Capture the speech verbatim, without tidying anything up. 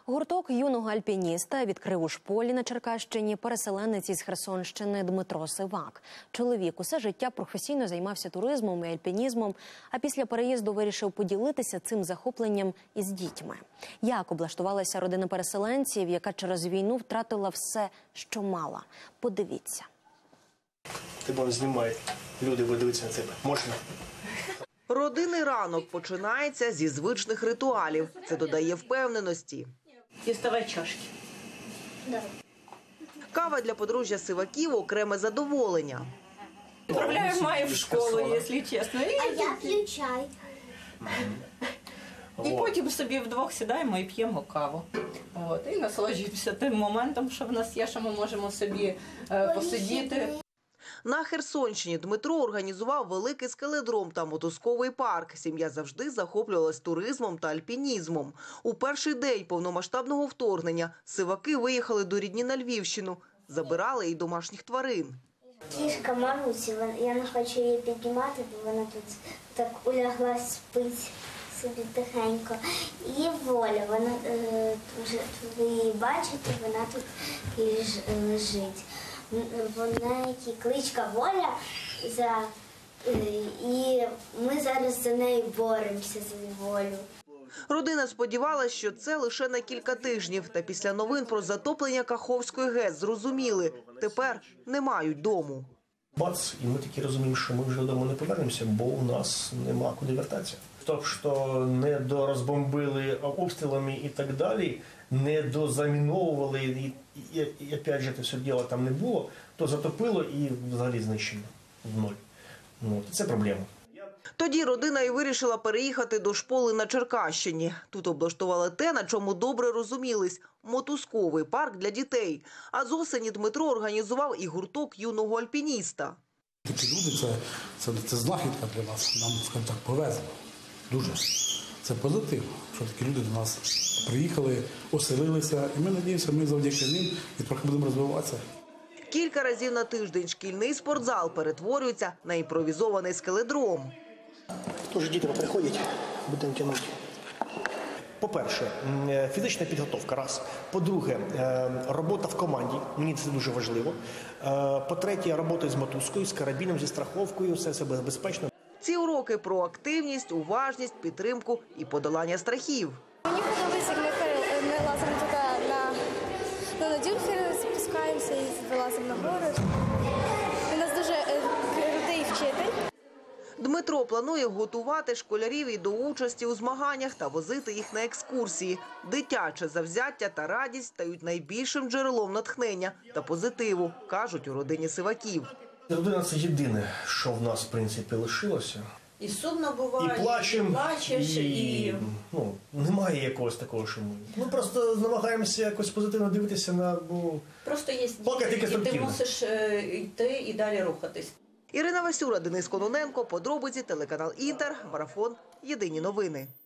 Гурток юного альпініста відкрив у Шполі на Черкащині переселенець із Херсонщини Дмитро Сивак. Чоловік усе життя професійно займався туризмом і альпінізмом, а після переїзду вирішив поділитися цим захопленням із дітьми. Як облаштувалася родина переселенців, яка через війну втратила все, що мала? Подивіться. Тебе знімають, люди видивляться на тебе. Можна? Родинний ранок починається зі звичних ритуалів. Це додає впевненості. Діставай чашки. Да. Кава для подружжя Сиваків – окреме задоволення. Відправляю Маю в школу, якщо чесно. І, А я п'ю чай. і потім собі вдвох сідаємо і п'ємо каву. От, і насолоджуємося тим моментом, що в нас є, що ми можемо собі е, посидіти. На Херсонщині Дмитро організував великий скеледром та мотузковий парк. Сім'я завжди захоплювалась туризмом та альпінізмом. У перший день повномасштабного вторгнення Сиваки виїхали до рідні на Львівщину. Забирали і домашніх тварин. Кішка Марусі, я не хочу її піднімати, бо вона тут так уляглась, спить собі тихенько. І Воля, вона, е, вже, ви її бачите, вона тут ліж, лежить. Вона кличка Воля, за, і ми зараз за нею боремося, за Волю. Родина сподівалася, що це лише на кілька тижнів. Та після новин про затоплення Каховської ГЕС зрозуміли – тепер не мають дому. Бац, і ми такі розуміємо, що ми вже додому не повернемося, бо у нас нема куди вертатися. Тобто, що не дорозбомбили обстрілами і так далі, не дозаміновували, і, і, і опять же, це все діло там не було, то затопило і взагалі знищено в ноль. Ну, це проблема. Тоді родина і вирішила переїхати до Шполи на Черкащині. Тут облаштували те, на чому добре розумілись – мотузковий парк для дітей. А з осені Дмитро організував і гурток юного альпініста. Такі люди це, це, це знахідка для нас, нам, скажімо так, повезло. Дуже. Це позитив, що такі люди до нас приїхали, оселилися, і ми надіємося, ми завдяки ним і трохи будемо розвиватися. Кілька разів на тиждень шкільний спортзал перетворюється на імпровізований скеледром. Тож діти приходять, будемо тягнути. По-перше, фізична підготовка – раз. По-друге, робота в команді, мені це дуже важливо. По-третє, робота з мотузкою, з карабіном, зі страховкою, все це безпечно. Ці уроки про активність, уважність, підтримку і подолання страхів. Мені подобається, як ми, ми лазимо туди на, на надюхи, спускаємося і вилазимо на гори. У нас дуже е, крутий вчитель. Дмитро планує готувати школярів і до участі у змаганнях та возити їх на екскурсії. Дитяче завзяття та радість стають найбільшим джерелом натхнення та позитиву, кажуть у родині Сиваків. Родина – це єдине, що в нас, в принципі, лишилося. І сумно буває, і плачемо, і плачеш, і, і... Ну, немає якогось такого, що ми... Ми просто намагаємося якось позитивно дивитися на... Бо... Просто є діти, і ти мусиш е, йти і далі рухатись. Ірина Васюра, Денис Кононенко, подробиці, телеканал Інтер, марафон, єдині новини.